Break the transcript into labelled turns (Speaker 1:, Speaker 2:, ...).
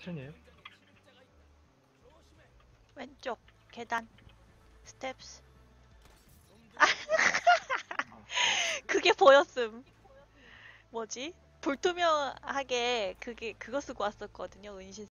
Speaker 1: 층이에요?
Speaker 2: 왼쪽 계단 스텝스. 그게 보였음. 뭐지? 불투명하게 그거 쓰고 왔었거든요, 은신.